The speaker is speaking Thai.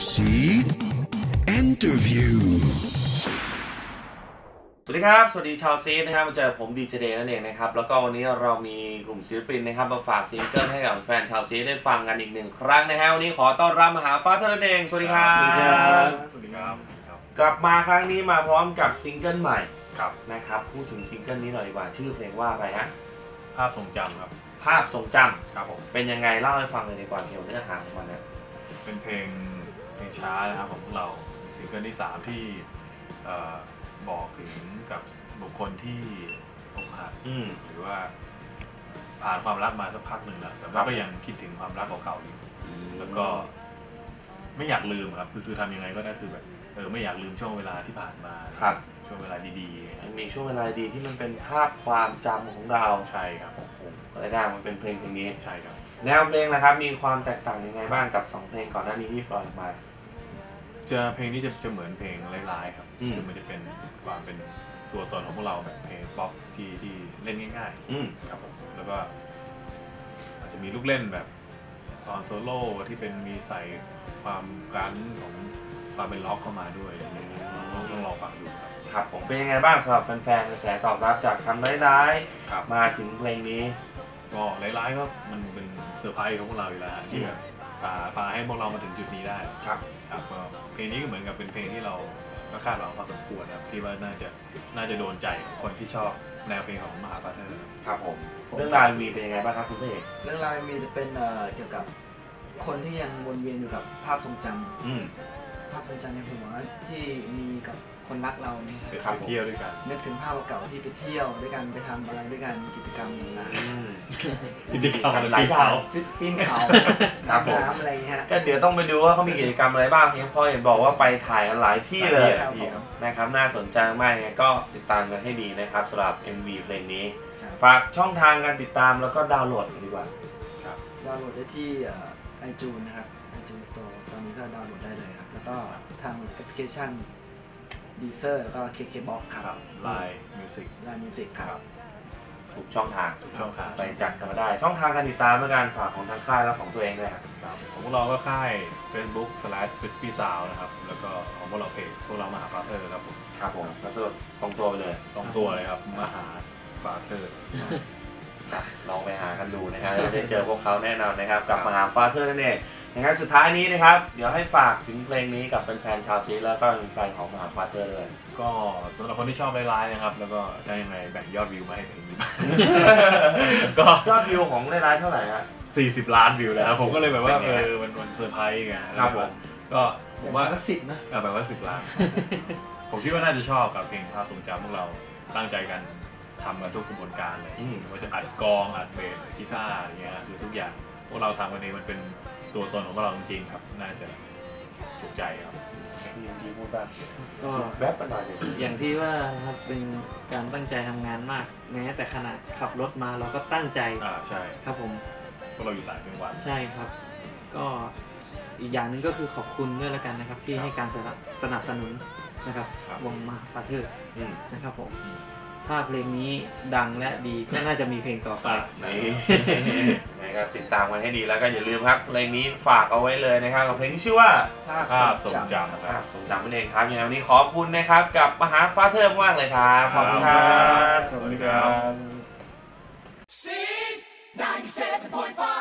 Seed Interview สวัสดีครับสวัสดีชาวซีดนะครับมาเจอผมดีเจเดย์นั่นเองนะครับแล้วก็วันนี้เรามีกลุ่มศิลปินนะครับมาฝากซิงเกิลให้กับแฟนชาวซีดได้ฟังกันอีกหนึ่งครั้งนะฮะวันนี้ขอต้อนรับมหาฟ้าเธอนั่นเองสวัสดีครับสวัสดีครับสวัสดีครับกลับมาครั้งนี้มาพร้อมกับซิงเกิลใหม่นะครับพูดถึงซิงเกิลนี้หน่อยดีกว่าชื่อเพลงว่าอะไรฮะภาพทรงจำครับภาพทรงจำครับผมเป็นยังไงเล่าให้ฟังเลยดีกว่าเกี่ยวกับเนื้อหาของมันเนี่ยเป็นเพลงช้านะครับของพวกเราซิงเกิลที่3ที่บอกถึงกับบุคคลที่อกหักหรือว่าผ่านความรักมาสักพักหนึ่งแล้วแต่ว่าก็ยังคิดถึงความรักเก่าๆอยู่แล้วก็ไม่อยากลืมครับคือทำยังไงก็ได้คือแบบไม่อยากลืมช่วงเวลาที่ผ่านมาครับช่วงเวลาดีๆมีช่วงเวลาดีที่มันเป็นภาพความจำของเราใช่ครับโอ้โหอะไรได้มันเป็นเพลงนี้ใช่ครับแนวเพลงนะครับมีความแตกต่างยังไงบ้างกับ2เพลงก่อนหน้านี้ที่ปล่อยออกมาเพลงนี้จะเหมือนเพลงร้ายๆครับคือมันจะเป็นความเป็นตัวตนของพวกเราแบบเพลงป๊อปที่เล่นง่ายๆครับผมแล้วก็อาจจะมีลูกเล่นแบบตอนโซโล่ที่เป็นมีใส่ความกันของความเป็นล็อกเข้ามาด้วยต้องลองฟังดูครับผมเป็นยังไงบ้างสำหรับแฟนๆกระแสตอบรับจากคำร้ายๆมาถึงเพลงนี้ก็ร้ายๆก็มันเป็นเซอร์ไพรส์ของพวกเราอยู่แล้วที่แบบพาให้พวกเรามาถึงจุดนี้ได้ครับก็เพลงนี้ก็เหมือนกับเป็นเพลงที่เราก็คาดหวังพอสมควรครับที่ว่าน่าจะโดนใจคนที่ชอบแนวเพลงของมหาฟ้าเธอครับผมเรื่องราวมีเป็นยังไงบ้างครับคุณพี่เอกเรื่องราวมีจะเป็นเกี่ยวกับคนที่ยังวนเวียนอยู่กับภาพทรงจำภาพทรงจำในหัวที่มีกับคนรักเราเนี่ยไปเที่ยวด้วยกันนึกถึงภาพเก่าที่ไปเที่ยวด้วยกันไปทำอะไรด้วยกันกิจกรรมต่างๆกิจกรรมหลายเขาปีนเขาครับผมอะไรเงี้ยก็เดี๋ยวต้องไปดูว่าเขามีกิจกรรมอะไรบ้างเห็นพ่อเห็นบอกว่าไปถ่ายกันหลายที่เลยนะครับน่าสนใจมากไงก็ติดตามกันให้ดีนะครับสำหรับ MV เพลงนี้ฝากช่องทางการติดตามแล้วก็ดาวน์โหลดกันดีกว่าดาวน์โหลดได้ที่iTunes นะครับ iTunes Store ตอนนี้ก็ดาวน์โหลดได้เลยครับแล้วก็ทางแอปพลิเคชันDeezer แล้วก็ KKBox ครับ Line Music ครับทุกช่องทางไปจัดกันมาได้ช่องทางการติดตามและการฝากของทางค่ายและของตัวเองด้วยครับของพวกเราก็ค่าย Facebook/Crispy Sound นะครับแล้วก็ของพวกเราเพจพวกเรามหาฟ้าเธอครับผมครับผมก็สรุปตรงตัวไปเลยตรงตัวเลยครับมหาฟ้าเธอลองไปหากันดูนะครับได้เจอพวกเขาแน่นอนนะครับกับมหาฟ้าเธอนั่นเองอย่างนั้นสุดท้ายนี้นะครับเดี๋ยวให้ฝากถึงเพลงนี้กับแฟนๆชาวซีแล้วก็แฟนของมหาฟ้าเธอเลยก็สำหรับคนที่ชอบร้ายๆนะครับแล้วก็จะยังไงแบ่งยอดวิวมาให้เพลงนี้ก็ยอดวิวของร้ายๆเท่าไหร่ฮะ 40 ล้านวิวแล้วผมก็เลยแบบว่ามันเซอร์ไพรส์ไงครับผมก็ผมว่าสัก10นะแบบว่า10 ล้านผมคิดว่าน่าจะชอบกับเพลงภาพทรงจำพวกเราตั้งใจกันทำกันทุกกระบวนการเลยว่าจะอัดกองอัดเบสกีตาร์อะไรเงี้ยคือทุกอย่างพวกเราทำกันเองมันเป็นตัวตนของพวกเราจริงๆครับน่าจะถูกใจครับที่พูดบ้างก็แวบประมาณนี้อย่างที่ว่าครับเป็นการตั้งใจทำงานมากแม้แต่ขนาดขับรถมาเราก็ตั้งใจใช่ครับผมพวกเราอยู่ต่างจังหวัดใช่ครับก็อีกอย่างนึงก็คือขอบคุณด้วยแล้วกันนะครับที่ให้การสนับสนุนนะครับวงมหาฟ้าเธอนะครับผมถ้าเพลงนี้ดังและดีก็น่าจะมีเพลงต่อไปนะครับติดตามกันให้ดีแล้วก็อย่าลืมครับเพลงนี้ฝากเอาไว้เลยนะครับกับเพลงที่ชื่อว่าภาพทรงจำนั่นเองครับยังไงวันนี้ขอบคุณนะครับกับมหาฟ้าเธอมากเลยครับขอบคุณครับสวัสดีครับ Seed 97.5